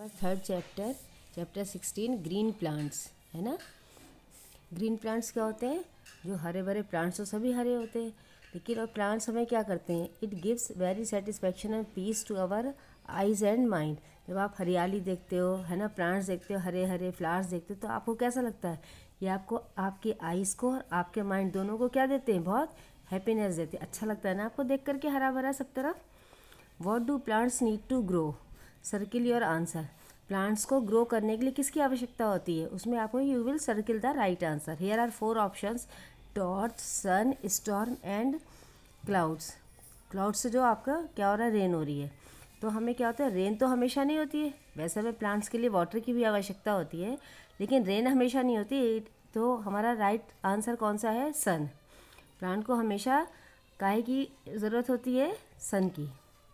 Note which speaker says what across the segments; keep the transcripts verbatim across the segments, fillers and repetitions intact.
Speaker 1: Third chapter chapter sixteen green plants है ना। Green plants क्या होते हैं? जो हरे भरे प्लांट्स तो सभी हरे होते हैं, लेकिन और प्लांट्स हमें क्या करते हैं? It gives very satisfaction and peace to our eyes and mind. जब आप हरियाली देखते हो है ना, प्लांट्स देखते हो, हरे हरे फ्लावर्स देखते हो, तो आपको कैसा लगता है? ये आपको आपके आइज़ को और आपके माइंड दोनों को क्या देते हैं? बहुत हैप्पीनेस देते हैं। अच्छा लगता है ना आपको देख करके हरा भरा सब तरफ। What do plants need to grow? Circle your answer. Plants को ग्रो करने के लिए किसकी आवश्यकता होती है? उसमें आपको you will circle the right answer. Here are four options: torch, sun, storm and clouds. Clouds से जो आपका क्या हो रहा है? रेन हो रही है। तो हमें क्या होता है? रेन तो हमेशा नहीं होती है। वैसे हमें प्लांट्स के लिए वाटर की भी आवश्यकता होती है, लेकिन रेन हमेशा नहीं होती। तो हमारा राइट आंसर कौन सा है? सन। प्लांट को हमेशा काहे की ज़रूरत होती है? सन की।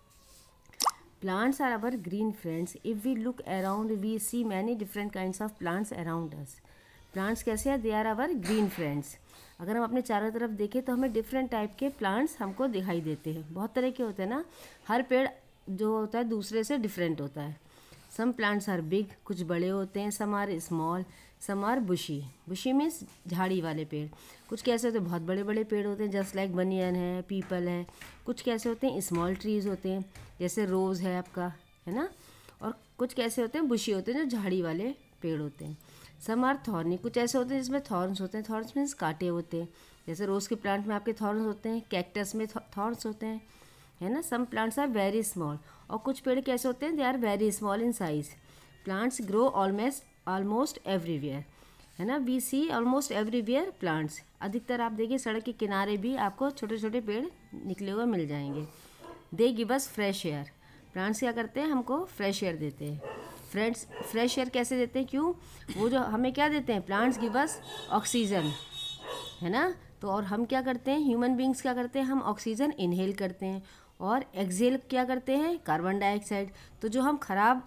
Speaker 1: Plants are our green friends. If we look around, we see many different kinds of plants around us. Plants कैसे हैं? They are our green friends. अगर हम अपने चारों तरफ देखें तो हमें डिफरेंट टाइप के प्लांट्स हमको दिखाई देते हैं। बहुत तरह के होते हैं ना। हर पेड़ जो होता है दूसरे से डिफरेंट होता है। सम प्लांट्स आर बिग, कुछ बड़े होते हैं। Some are small, some are bushy. Bushy means झाड़ी वाले पेड़। कुछ कैसे होते हैं? बहुत बड़े बड़े पेड़ होते हैं, जस्ट लाइक बनियन है, पीपल है। कुछ कैसे होते हैं? स्मॉल ट्रीज़ होते हैं, जैसे रोज़ है आपका, है ना। और कुछ कैसे होते हैं? बुशी होते हैं, जो झाड़ी वाले पेड़ होते हैं। सम आर थॉर्नी, कुछ ऐसे होते हैं जिसमें थॉर्न्स होते हैं। थॉर्न्स मीन्स कांटे होते हैं, जैसे रोज़ के प्लांट में आपके थॉर्न्स होते हैं, कैक्टस में थॉर्न्स होते हैं, है ना। Some plants are very small, और कुछ पेड़ कैसे होते हैं? They are very small in size. Plants grow almost almost everywhere, है ना। We see almost everywhere plants. अधिकतर आप देखिए सड़क के किनारे भी आपको छोटे छोटे पेड़ निकले हुए मिल जाएंगे। They give us fresh air. Plants क्या करते हैं? हमको फ्रेश एयर देते हैं। फ्रेंड्स फ्रेश एयर कैसे देते हैं? क्यों? वो जो हमें क्या देते हैं? प्लांट्स गिव अस ऑक्सीजन, है ना। तो और हम क्या करते हैं? ह्यूमन बींग्स क्या करते हैं? हम ऑक्सीजन इनहेल करते हैं, और एक्सहेल क्या करते हैं? Carbon dioxide. तो जो हम खराब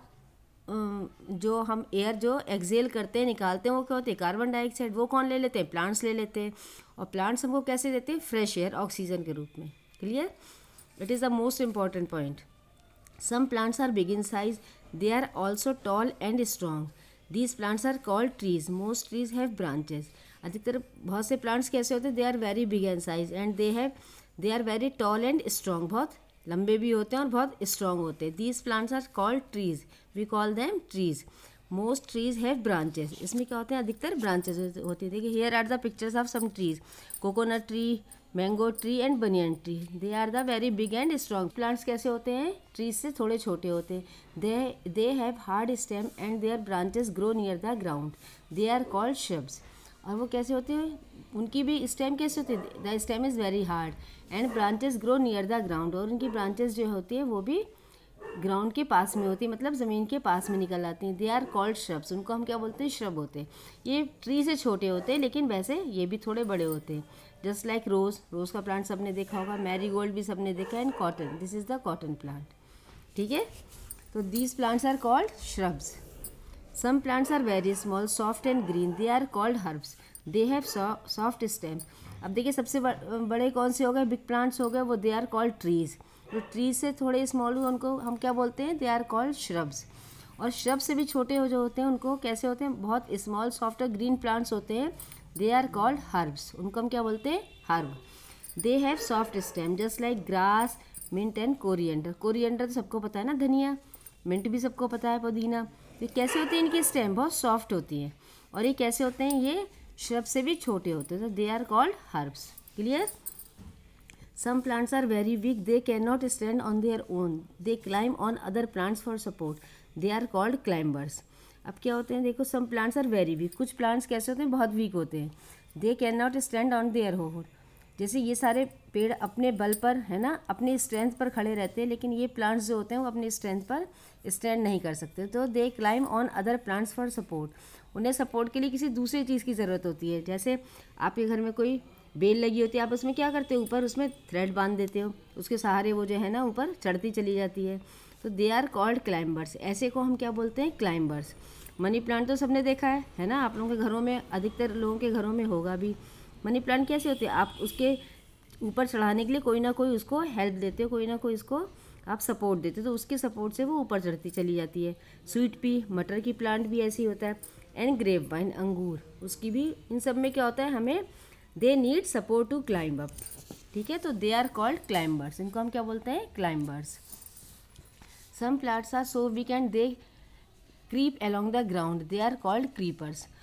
Speaker 1: जो हम एयर जो एक्सहेल करते हैं, निकालते हैं, वो क्या होते हैं? Carbon dioxide. वो कौन ले लेते हैं? प्लांट्स ले लेते हैं। और प्लांट्स हमको कैसे देते हैं? फ्रेश एयर, ऑक्सीजन के रूप में। Clear? It is the most important point. Some plants are big in size, they are also tall and strong. These plants are called trees. Most trees have branches. अधिकतर बहुत से plants कैसे होते हैं? They are very big in size and they have they are very tall and strong. बहुत लंबे भी होते हैं और बहुत स्ट्रॉन्ग होते हैं। These plants are called trees. We call them trees. Most trees have branches. इसमें क्या होते हैं? अधिकतर ब्रांचेस होती है। देखिए here are the pictures of some trees: coconut tree, mango tree and banyan tree. They are the very big and strong. Plants कैसे होते हैं? ट्रीज से थोड़े छोटे होते हैं। They they have hard stem and their branches grow near the ground. They are called shrubs. और वो कैसे होते हैं? उनकी भी स्टेम कैसे होती है? The stem is very hard and branches grow near the ground. और उनकी ब्रांचेस जो होती है वो भी ग्राउंड के पास में होती है, मतलब ज़मीन के पास में निकल आती हैं। They are called shrubs. उनको हम क्या बोलते हैं? श्रब होते हैं। ये ट्री से छोटे होते हैं, लेकिन वैसे ये भी थोड़े बड़े होते हैं। जस्ट लाइक रोज़। रोज़ का प्लांट सबने देखा होगा। मैरीगोल्ड भी सबने देखा है। And cotton, this is the cotton plant. ठीक है। तो these plants are called shrubs. Some plants are very small, soft and green. They are called herbs. They have soft stem. अब देखिए सबसे बड़े कौन से हो गए? बिग प्लांट्स हो गए, वो दे आर कॉल्ड ट्रीज। जो ट्रीज से थोड़े स्मॉल हुए उनको हम क्या बोलते हैं? They are called shrubs. और श्रब से भी छोटे हो जो होते हैं उनको कैसे होते हैं? बहुत स्मॉल, सॉफ्ट और ग्रीन प्लांट्स होते हैं। They are called herbs. उनको हम क्या बोलते हैं? Herb. They have soft stem just like grass, mint and coriander. Coriander तो सबको पता है ना, धनिया। मिंट भी सबको पता है, पुदीना। तो कैसे होते हैं? इनकी स्टेम बहुत सॉफ्ट होती है। और ये कैसे होते हैं? ये श्रब से भी छोटे होते हैं। तो they are called herbs. Clear? Some plants are very weak, they can not stand on their own, they climb on other plants for support. They are called climbers. अब क्या होते हैं? देखो some plants are very weak. कुछ plants कैसे होते हैं? बहुत वीक होते हैं। They can not stand on their own. जैसे ये सारे पेड़ अपने बल पर, है ना, अपनी स्ट्रेंथ पर खड़े रहते हैं, लेकिन ये प्लांट्स जो होते हैं वो अपनी स्ट्रेंथ पर स्टैंड नहीं कर सकते। तो they climb on other plants for support. उन्हें सपोर्ट के लिए किसी दूसरी चीज़ की ज़रूरत होती है। जैसे आपके घर में कोई बेल लगी होती है, आप उसमें क्या करते हो? ऊपर उसमें थ्रेड बांध देते हो, उसके सहारे वो जो है ना ऊपर चढ़ती चली जाती है। तो दे आर कॉल्ड क्लाइंबर्स। ऐसे को हम क्या बोलते हैं? क्लाइंबर्स। मनी प्लांट तो सबने देखा है है ना। आप लोगों के घरों में, अधिकतर लोगों के घरों में होगा भी। मनी प्लांट कैसे होते हैं? आप उसके ऊपर चढ़ाने के लिए कोई ना कोई उसको हेल्प देते हो, कोई ना कोई उसको आप सपोर्ट देते तो उसके सपोर्ट से वो ऊपर चढ़ती चली जाती है। स्वीट पी, मटर की प्लांट भी ऐसी होता है। एंड ग्रेप वाइन, अंगूर, उसकी भी, इन सब में क्या होता है, हमें they need support to climb up. ठीक है, तो दे आर कॉल्ड क्लाइंबर्स, इनको हम क्या बोलते हैं, climbers. Some plants are so weak and they creep along the ground, they are called creepers.